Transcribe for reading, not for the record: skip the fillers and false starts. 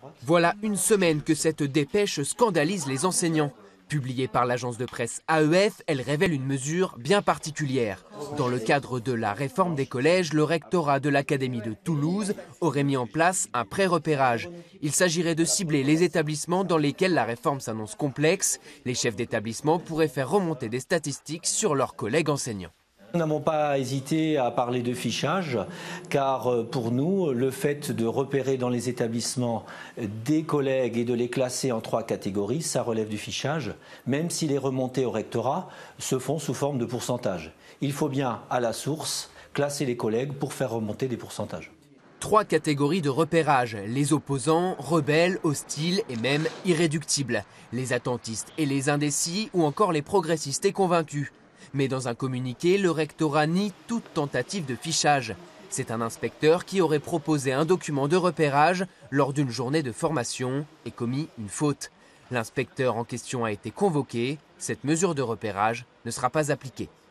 Voilà une semaine que cette dépêche scandalise les enseignants. Publiée par l'agence de presse AEF, elle révèle une mesure bien particulière. Dans le cadre de la réforme des collèges, le rectorat de l'Académie de Toulouse aurait mis en place un pré-repérage. Il s'agirait de cibler les établissements dans lesquels la réforme s'annonce complexe. Les chefs d'établissement pourraient faire remonter des statistiques sur leurs collègues enseignants. Nous n'avons pas hésité à parler de fichage, car pour nous, le fait de repérer dans les établissements des collègues et de les classer en 3 catégories, ça relève du fichage, même si les remontées au rectorat se font sous forme de pourcentage. Il faut bien, à la source, classer les collègues pour faire remonter des pourcentages. 3 catégories de repérage, les opposants, rebelles, hostiles et même irréductibles, les attentistes et les indécis ou encore les progressistes et convaincus. Mais dans un communiqué, le rectorat nie toute tentative de fichage. C'est un inspecteur qui aurait proposé un document de repérage lors d'une journée de formation et commis une faute. L'inspecteur en question a été convoqué. Cette mesure de repérage ne sera pas appliquée.